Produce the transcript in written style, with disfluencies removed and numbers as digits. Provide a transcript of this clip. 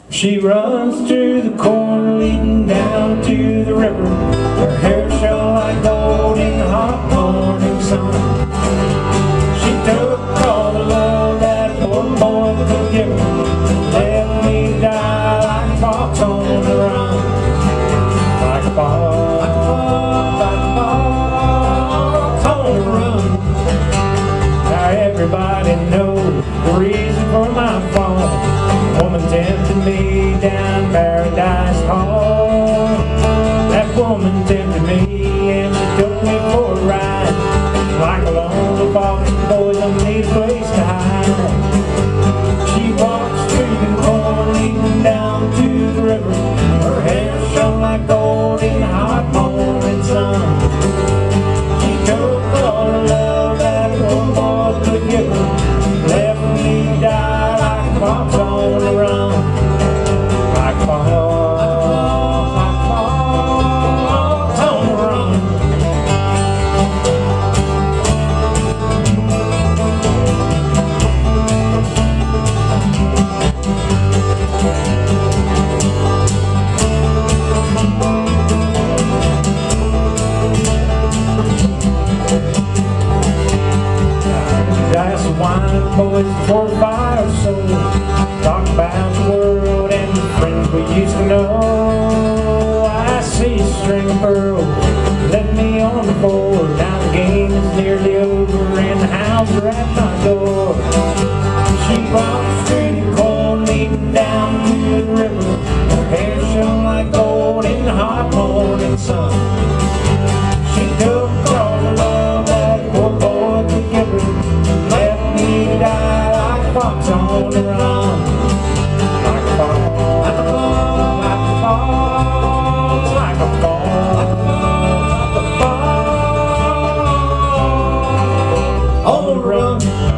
She runs through the corn leading down to the river. Her hair shone like gold in the hot morning sun. She took all the love that poor boy could give her, left me die like a fox on the run. Like a fox, like a fox on the run. Now everybody knows the reason for my fall. Woman tempted me down Paradise Hall. That woman tempted me and she took me for a ride. Like a lonely fox, boys don't need a place to hide. She walks through the corn leading down to the river. Her hair shone like gold in the hot morning sun. She took all the love that poor boy could give her, left me die like a fox on the run. Like a fox on the run. Glass of wine, boys, before the fire, so talk about the world and the friends we used to know. I see a string of pearls, let me on the board. Now the game is nearly over and the hounds are at my door. She walks through the corn leading down to the river. Her hair shone like gold in the hot morning sun. She took all the love that poor boy could give her, left me die like a fox on the run. Like a fox, like a fox, like a fox, like a fox, like a fox, like a fox on the run.